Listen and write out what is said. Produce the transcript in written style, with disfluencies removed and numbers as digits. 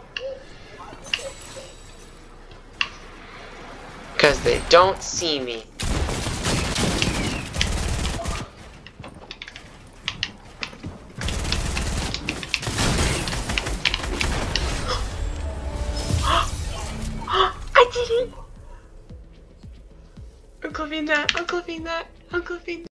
Because they don't see me. I did it! I'm clipping that. I'm clipping that. I'm clipping that.